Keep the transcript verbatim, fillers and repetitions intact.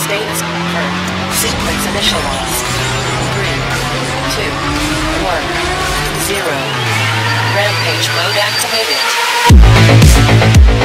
Status confirmed. Sequence initialized. Three, two, one, zero. Rampage mode activated.